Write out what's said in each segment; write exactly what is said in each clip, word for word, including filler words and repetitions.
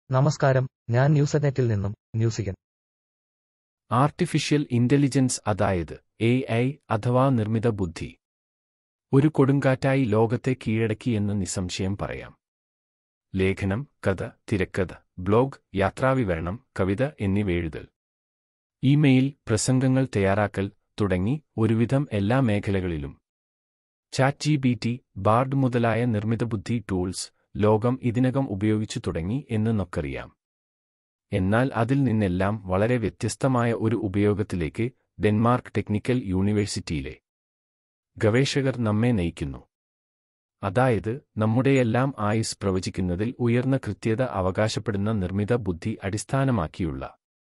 നമസ്കാരം, ഞാൻ ന്യൂസ്നെറ്റിൽ നിന്നും ന്യൂസികൻ. ആർട്ടിഫിഷ്യൽ ഇന്റലിജൻസ്, അതായത് എ ഐ അഥവാ നിർമ്മിത ബുദ്ധി, ഒരു കൊടുങ്കാറ്റായി ലോകത്തെ കീഴടക്കിയെന്ന് നിസ്സംശയം പറയാം. ലേഖനം, കഥ, തിരക്കഥ, ബ്ലോഗ്, യാത്രാവിവരണം, കവിത എന്നിവയെഴുതൽ, ഇമെയിൽ, പ്രസംഗങ്ങൾ തയ്യാറാക്കൽ തുടങ്ങി ഒരുവിധം എല്ലാ മേഖലകളിലും chat G P T, Bard മുതലായ നിർമ്മിതബുദ്ധി ടൂൾസ് ലോകം ഇതിനകം ഉപയോഗിച്ചു തുടങ്ങി എന്ന് നമുക്കറിയാം. എന്നാൽ അതിൽ നിന്നെല്ലാം വളരെ വ്യത്യസ്തമായ ഒരു ഉപയോഗത്തിലേക്ക് ഡെൻമാർക്ക് ടെക്നിക്കൽ യൂണിവേഴ്സിറ്റിയിലെ ഗവേഷകർ നമ്മെ നയിക്കുന്നു. അതായത്, നമ്മുടെയെല്ലാം ആയുസ് പ്രവചിക്കുന്നതിൽ ഉയർന്ന കൃത്യത അവകാശപ്പെടുന്ന നിർമ്മിത ബുദ്ധി അടിസ്ഥാനമാക്കിയുള്ള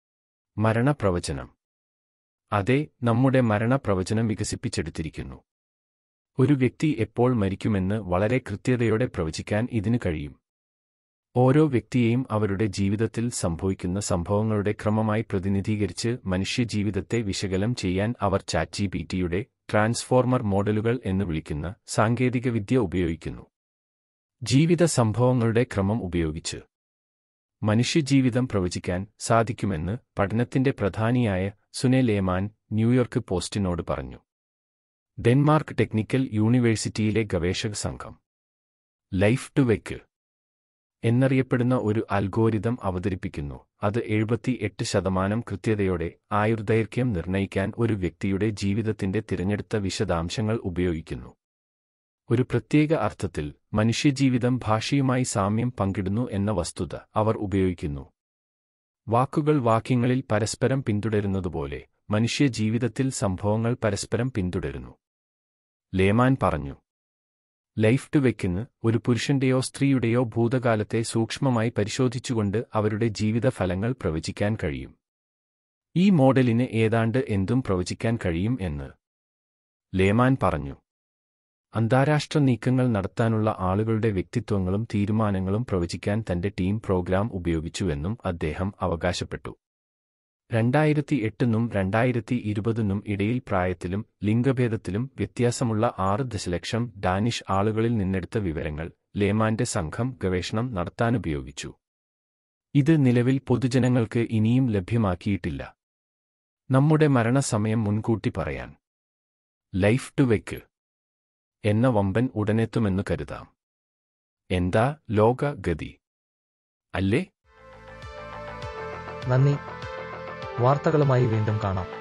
മരണപ്രവചനം. അതെ, നമ്മുടെ മരണപ്രവചനം വികസിപ്പിച്ചെടുത്തിരിക്കുന്നു. ഒരു വ്യക്തി എപ്പോൾ മരിക്കുമെന്ന് വളരെ കൃത്യതയോടെ പ്രവചിക്കാൻ ഇതിന് കഴിയും. ഓരോ വ്യക്തിയെയും അവരുടെ ജീവിതത്തിൽ സംഭവിക്കുന്ന സംഭവങ്ങളുടെ ക്രമമായി പ്രതിനിധീകരിച്ച് മനുഷ്യജീവിതത്തെ വിശകലനം ചെയ്യാൻ അവർ ചാറ്റ് ജി പി ടിയുടെ ട്രാൻസ്ഫോർമർ മോഡലുകൾ എന്ന് വിളിക്കുന്ന സാങ്കേതികവിദ്യ ഉപയോഗിക്കുന്നു. ജീവിത സംഭവങ്ങളുടെ ക്രമം ഉപയോഗിച്ച് മനുഷ്യജീവിതം പ്രവചിക്കാൻ സാധിക്കുമെന്ന് പഠനത്തിന്റെ പ്രധാനിയായ സുനെ ലേമാൻ ന്യൂയോർക്ക് പോസ്റ്റിനോട് പറഞ്ഞു. ഡെൻമാർക്ക് ടെക്നിക്കൽ യൂണിവേഴ്സിറ്റിയിലെ ഗവേഷക സംഘം ലൈഫ് ടു വെക്ക് എന്നറിയപ്പെടുന്ന ഒരു അൽഗോരിതം അവതരിപ്പിക്കുന്നു. അത് എഴുപത്തിയെട്ട് ശതമാനം കൃത്യതയോടെ ആയുർദൈർഘ്യം നിർണ്ണയിക്കാൻ ഒരു വ്യക്തിയുടെ ജീവിതത്തിന്റെ തിരഞ്ഞെടുത്ത വിശദാംശങ്ങൾ ഉപയോഗിക്കുന്നു. ഒരു പ്രത്യേക അർത്ഥത്തിൽ മനുഷ്യജീവിതം ഭാഷയുമായി സാമ്യം പങ്കിടുന്നു എന്ന വസ്തുത അവർ ഉപയോഗിക്കുന്നു. വാക്കുകൾ വാക്യങ്ങളിൽ പരസ്പരം പിന്തുടരുന്നതുപോലെ മനുഷ്യജീവിതത്തിൽ സംഭവങ്ങൾ പരസ്പരം പിന്തുടരുന്നു. ലേമാൻ പറഞ്ഞു. ലൈഫ് ടു വെക്കിന് ഒരു പുരുഷന്റെയോ സ്ത്രീയുടെയോ ഭൂതകാലത്തെ സൂക്ഷ്മമായി പരിശോധിച്ചുകൊണ്ട് അവരുടെ ജീവിത ഫലങ്ങൾ പ്രവചിക്കാൻ കഴിയും. ഈ മോഡലിന് ഏതാണ്ട് എന്തും പ്രവചിക്കാൻ കഴിയും എന്ന് ലേമാൻ പറഞ്ഞു. അന്താരാഷ്ട്ര നീക്കങ്ങൾ നടത്താനുള്ള ആളുകളുടെ വ്യക്തിത്വങ്ങളും തീരുമാനങ്ങളും പ്രവചിക്കാൻ തന്റെ ടീം പ്രോഗ്രാം ഉപയോഗിച്ചുവെന്നും അദ്ദേഹം അവകാശപ്പെട്ടു. രണ്ടായിരത്തി എട്ടിനും രണ്ടായിരത്തി ഇരുപതിനും ഇടയിൽ പ്രായത്തിലും ലിംഗഭേദത്തിലും വ്യത്യാസമുള്ള ആറ് ദശലക്ഷം ഡാനിഷ് ആളുകളിൽ നിന്നെടുത്ത വിവരങ്ങൾ ലേമാന്റെ സംഘം ഗവേഷണം നടത്താനുപയോഗിച്ചു. ഇത് നിലവിൽ പൊതുജനങ്ങൾക്ക് ഇനിയും ലഭ്യമാക്കിയിട്ടില്ല. നമ്മുടെ മരണസമയം മുൻകൂട്ടി പറയാൻ ലൈഫ് ടു വെക്ക് എന്ന വമ്പൻ ഉടനെത്തുമെന്നു കരുതാം. എന്താ ലോക ഗതി, അല്ലേ? നന്ദി. വാർത്തകളുമായി വീണ്ടും കാണാം.